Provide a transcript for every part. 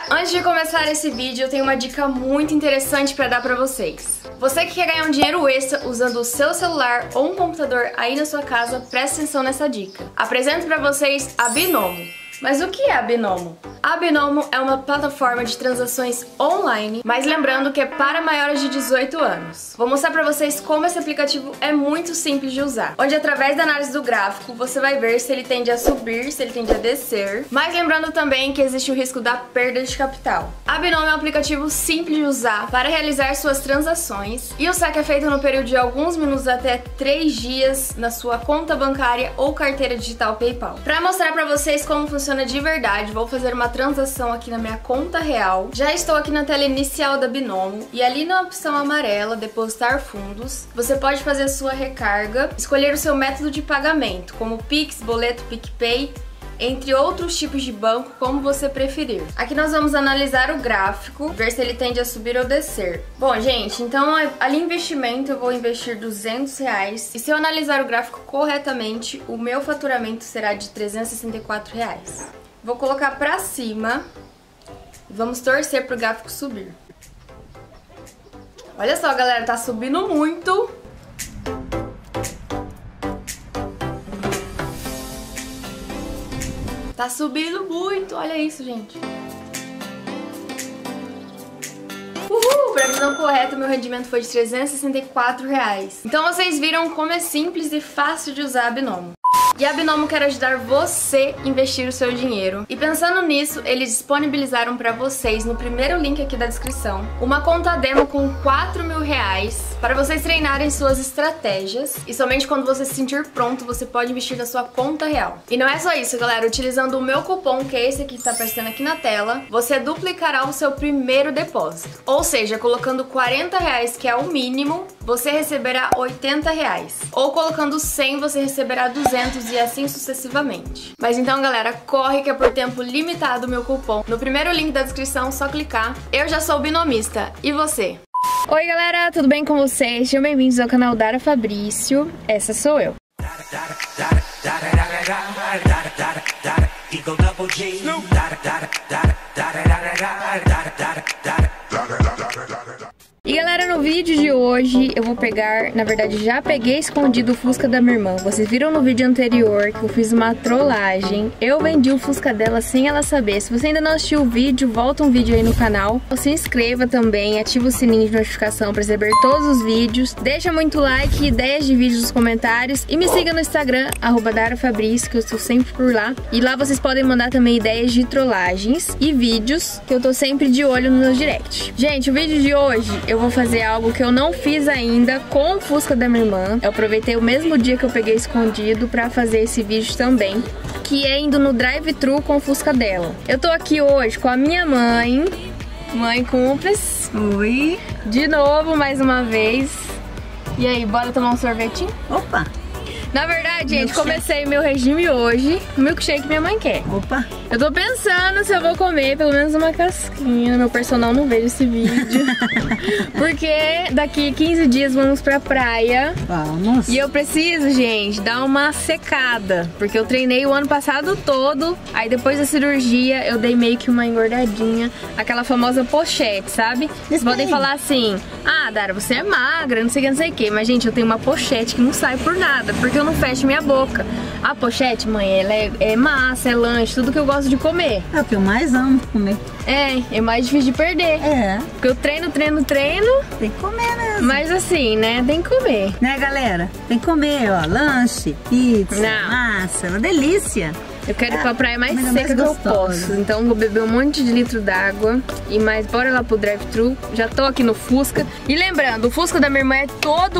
antes de começar esse vídeo, eu tenho uma dica muito interessante pra dar pra vocês. Você que quer ganhar um dinheiro extra usando o seu celular ou um computador aí na sua casa, presta atenção nessa dica. Apresento pra vocês a Binomo. Mas o que é a Binomo? A Binomo é uma plataforma de transações online, mas lembrando que é para maiores de 18 anos. Vou mostrar pra vocês como esse aplicativo é muito simples de usar, onde através da análise do gráfico você vai ver se ele tende a subir, se ele tende a descer, mas lembrando também que existe o risco da perda de capital. A Binomo é um aplicativo simples de usar para realizar suas transações e o saque é feito no período de alguns minutos até 3 dias na sua conta bancária ou carteira digital PayPal. Para mostrar pra vocês como funciona de verdade, vou fazer uma transação aqui na minha conta real. Já estou aqui na tela inicial da Binomo e ali na opção amarela, depositar fundos, você pode fazer a sua recarga, escolher o seu método de pagamento, como Pix, boleto, PicPay, entre outros tipos de banco, como você preferir. Aqui nós vamos analisar o gráfico, ver se ele tende a subir ou descer. Bom, gente, então ali investimento eu vou investir R$200 e se eu analisar o gráfico corretamente, o meu faturamento será de R$364. Vou colocar pra cima e vamos torcer pro gráfico subir. Olha só, galera, tá subindo muito. Tá subindo muito, olha isso, gente. Uhul! Previsão correta, meu rendimento foi de R$364. Então vocês viram como é simples e fácil de usar a Binomo. E a Binomo quer ajudar você a investir o seu dinheiro. E pensando nisso, eles disponibilizaram para vocês, no primeiro link aqui da descrição, uma conta demo com R$4.000 para vocês treinarem suas estratégias. E somente quando você se sentir pronto, você pode investir na sua conta real. E não é só isso, galera. Utilizando o meu cupom, que é esse aqui que está aparecendo aqui na tela, você duplicará o seu primeiro depósito. Ou seja, colocando R$40, que é o mínimo, você receberá R$80. Ou colocando 100, você receberá 200 e assim sucessivamente. Mas então, galera, corre que é por tempo limitado o meu cupom. No primeiro link da descrição, só clicar. Eu já sou binomista. E você? Oi, galera, tudo bem com vocês? Sejam bem-vindos ao canal Dara Fabrício. Essa sou eu. E galera, no vídeo de hoje eu vou pegar, na verdade já peguei escondido o Fusca da minha irmã. Vocês viram no vídeo anterior que eu fiz uma trollagem. Eu vendi o Fusca dela sem ela saber. Se você ainda não assistiu o vídeo, volta um vídeo aí no canal. Se inscreva também, ativa o sininho de notificação para receber todos os vídeos. Deixa muito like, ideias de vídeos nos comentários. E me siga no Instagram, @DaraFabrício, que eu estou sempre por lá. E lá vocês podem mandar também ideias de trollagens e vídeos, que eu tô sempre de olho no meu direct. Gente, o vídeo de hoje eu vou fazer algo que eu não fiz ainda com o Fusca da minha irmã. Eu aproveitei o mesmo dia que eu peguei escondido pra fazer esse vídeo também, que é indo no drive-thru com o Fusca dela. Eu tô aqui hoje com a minha mãe. Mãe cúmplice. Oi. De novo, mais uma vez. E aí, bora tomar um sorvetinho? Opa. Na verdade, gente, comecei meu regime hoje. O milkshake minha mãe quer. Opa. Eu tô pensando se eu vou comer pelo menos uma casquinha. Meu personal não vejo esse vídeo. Porque daqui 15 dias vamos pra praia. Vamos. E eu preciso, gente, dar uma secada. Porque eu treinei o ano passado todo. Aí depois da cirurgia eu dei meio que uma engordadinha. Aquela famosa pochete, sabe? Vocês podem falar assim: ah, Dara, você é magra, não sei o que, não sei o que. Mas, gente, eu tenho uma pochete que não sai por nada. Porque eu não fecho minha boca. A pochete, mãe, ela é massa, é lanche, tudo que eu gosto de comer. É o que eu mais amo comer. É mais difícil de perder. É. Porque eu treino. Tem que comer mesmo. Mas assim, né, tem que comer. Né, galera? Tem que comer, ó, lanche, pizza, Não. massa, uma delícia. Eu quero ir pra praia mais comida seca mais que eu gostosa. posso. Então vou beber um monte de litro d'água. E mais, bora lá pro drive-thru. Já tô aqui no Fusca. E lembrando, o Fusca da minha irmã é todo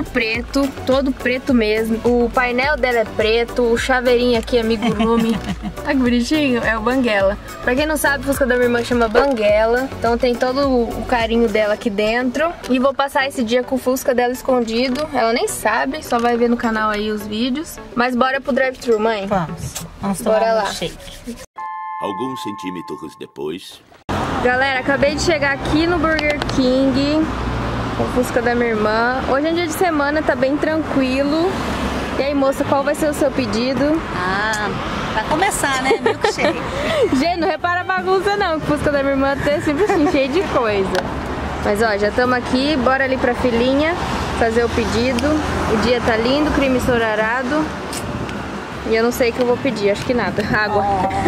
preto mesmo. O painel dela é preto. O chaveirinho aqui, amigurumi. Olha que bonitinho, é o Banguela. Pra quem não sabe, o Fusca da minha irmã chama Banguela. Então tem todo o carinho dela aqui dentro. E vou passar esse dia com o Fusca dela escondido. Ela nem sabe, só vai ver no canal aí os vídeos. Mas bora pro drive-thru, mãe. Vamos Bora tomar lá. um shake. Alguns centímetros depois. Galera, acabei de chegar aqui no Burger King com o Fusca da minha irmã. Hoje é um dia de semana, tá bem tranquilo. E aí, moça, qual vai ser o seu pedido? Pra começar, né? Milkshake. Gente, não repara a bagunça não, que o Fusca da minha irmã tá sempre assim, cheio de coisa. Mas ó, já estamos aqui, bora ali pra filhinha fazer o pedido. O dia tá lindo, creme ensolarado. E eu não sei o que eu vou pedir, acho que nada. Água.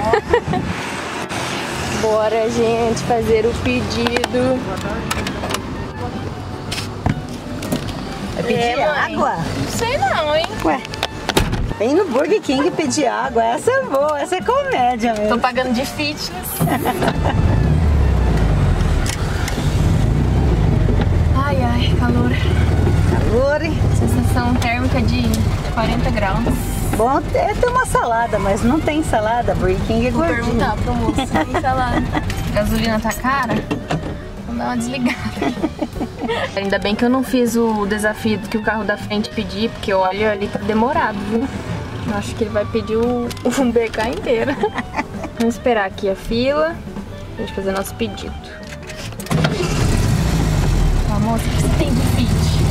Bora, gente, fazer o pedido. Vai pedir água? Não sei não, hein? Ué, vem no Burger King pedir água. Essa é boa, essa é comédia mesmo. Tô pagando de fitness. Ai, ai, calor. Calor. Sensação térmica de 40 graus. Bom é ter uma salada, mas não tem salada. Burger King é Vou gordinho. perguntar pro moço se tem salada. Gasolina tá cara? Vamos dar uma desligada. Ainda bem que eu não fiz o desafio que o carro da frente pedir, porque o óleo ali tá demorado, viu? Eu acho que ele vai pedir o BK inteiro. Vamos esperar aqui a fila pra gente fazer nosso pedido. Ó, moça, o que você tem de fit?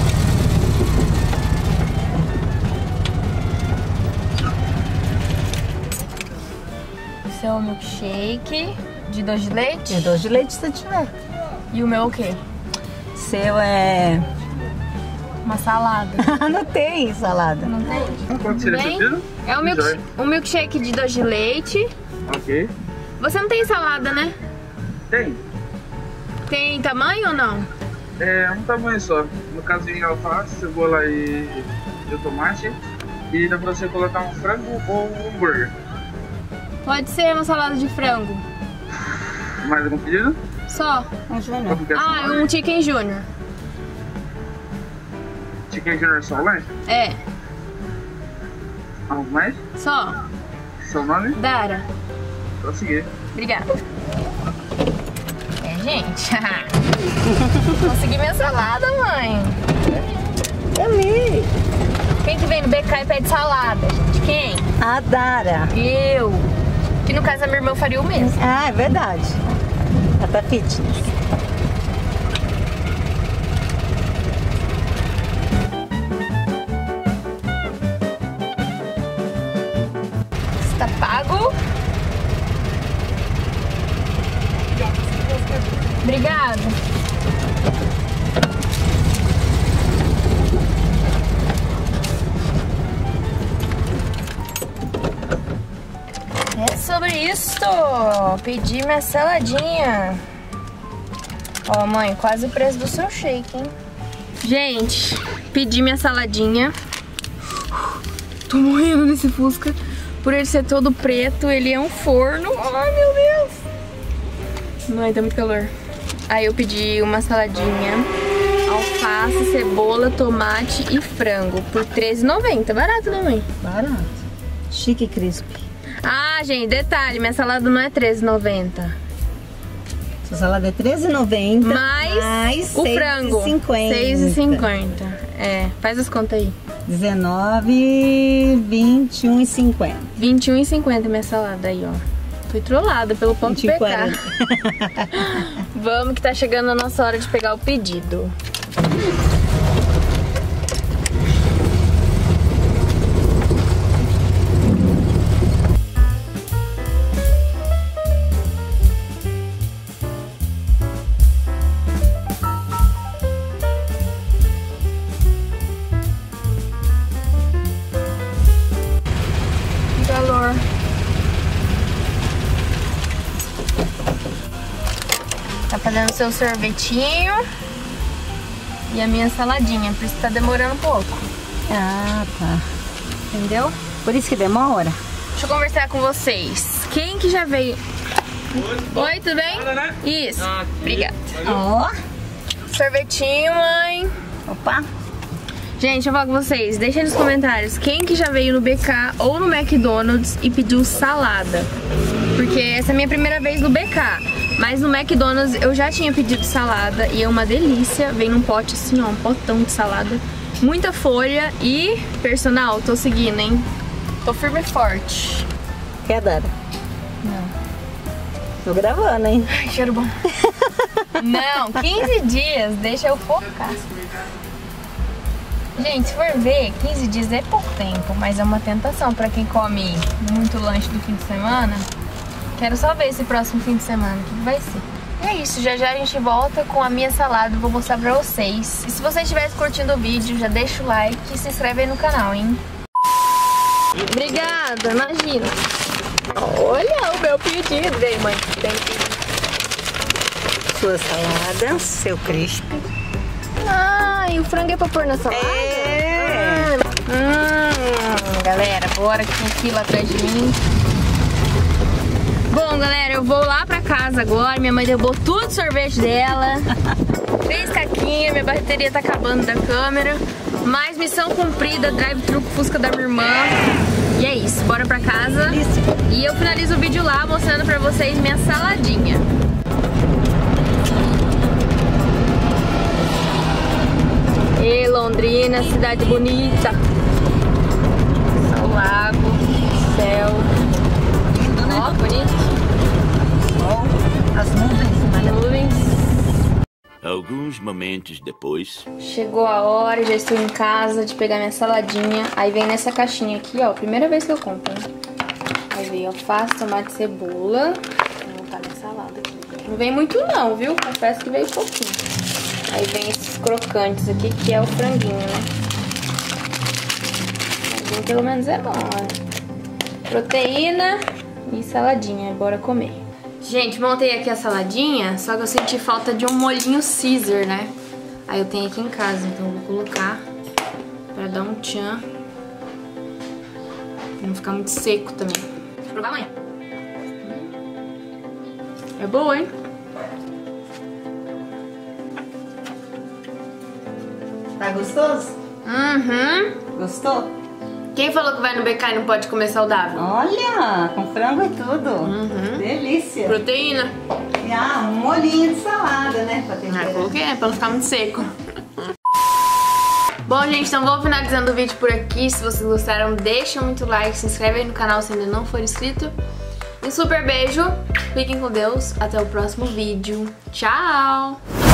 Seu milkshake de doce de leite? De doce de leite se tiver. E o meu o quê? Seu é... Uma salada. não tem salada. Não tem? Quanto seria Bem, pedido? é um milkshake de doce de leite. Ok. Você não tem salada, né? Tem. Tem tamanho ou não? É um tamanho só. No caso de alface, cebola e tomate. E dá pra você colocar um frango ou um hambúrguer. Pode ser uma salada de frango. Mais algum pedido? Só. Um júnior. Qual que é Ah, seu nome? um chicken junior. Chicken Junior só lanche? É, Algo mais? só. Seu nome? Dara. Pra seguir. Obrigada. É, gente. Consegui minha salada, mãe. Amei. Quem que vem no BK e pede salada, gente? Quem? A Dara. Eu. Que no caso a minha irmã faria o mesmo. Ah, é verdade. Ela tá fitness. Está pago. Obrigada. É sobre isso. Pedi minha saladinha. Ó, mãe, quase o preço do seu shake, hein? Gente, pedi minha saladinha. Tô morrendo nesse Fusca. Por ele ser todo preto, ele é um forno. Ai, meu Deus. Ai, tá muito calor. Aí eu pedi uma saladinha, alface, cebola, tomate e frango por R$13,90. Barato, né, mãe? Barato. Chique e crisp. Ah, gente, detalhe, minha salada não é R$13,90. Sua salada é R$13,90. Mais o frango, R$6,50. É, faz as contas aí. 19, 21,50. R$21,50 minha salada aí, ó. Fui trollada pelo ponto PK. Vamos que tá chegando a nossa hora de pegar o pedido. Calor. Tá fazendo seu sorvetinho e a minha saladinha, por isso tá demorando um pouco, Ah, tá. entendeu? Por isso que demora? Deixa eu conversar com vocês. Quem que já veio? Oi, tudo bem? Isso, obrigada. Ó. Sorvetinho, mãe. Opa. Gente, deixa eu falar com vocês. Deixa aí nos comentários quem que já veio no BK ou no McDonald's e pediu salada. Porque essa é a minha primeira vez no BK. Mas no McDonald's eu já tinha pedido salada e é uma delícia. Vem num pote assim, ó, um potão de salada. Muita folha e, personal, tô seguindo, hein? Tô firme e forte. Quer, Dara? Não. Tô gravando, hein? Ai, cheiro bom. Não, 15 dias, deixa eu focar. Gente, se for ver, 15 dias é pouco tempo, mas é uma tentação pra quem come muito lanche do fim de semana. Quero só ver esse próximo fim de semana, o que vai ser. E é isso, já já a gente volta com a minha salada, vou mostrar pra vocês. E se você estiver curtindo o vídeo, já deixa o like e se inscreve aí no canal, hein? Obrigada, imagina. Olha o meu pedido, vem mãe, tem pedido. Sua salada, seu crisp. Ah, e o frango é pra pôr na salada? É. Galera, bora que tem fila atrás de mim. Bom, galera, eu vou lá pra casa agora. Minha mãe derrubou tudo o sorvete dela. 3 caquinhas, minha bateria tá acabando da câmera. Mais missão cumprida, drive-thru Fusca da minha irmã. E é isso, bora pra casa. E eu finalizo o vídeo lá mostrando pra vocês minha saladinha. E Londrina, cidade bonita. São lago, céu. Ó, bonito. As nuvens. Alguns momentos depois. Chegou a hora, já estou em casa de pegar minha saladinha. Aí vem nessa caixinha aqui, ó. Primeira vez que eu compro, hein? Aí vem alface, tomate, cebola. Vou botar minha salada aqui. Não vem muito não, viu? Confesso que veio pouquinho. Aí vem esses crocantes aqui, que é o franguinho, né? Franguinho pelo menos é bom, ó. Proteína e saladinha. Bora comer. Gente, montei aqui a saladinha, só que eu senti falta de um molhinho Caesar, né? Aí eu tenho aqui em casa, então eu vou colocar pra dar um tchan. Pra não ficar muito seco também. Vou provar amanhã. É boa, hein? Tá gostoso? Uhum. Gostou? Quem falou que vai no BK e não pode comer saudável? Olha, com frango e tudo. Uhum. Delícia. Proteína. E um molhinho de salada, né? Pra temperar. Coloquei, né? Pra não ficar muito seco. Bom, gente, então vou finalizando o vídeo por aqui. Se vocês gostaram, deixa muito like, se inscreve aí no canal se ainda não for inscrito. Um super beijo, fiquem com Deus, até o próximo vídeo. Tchau!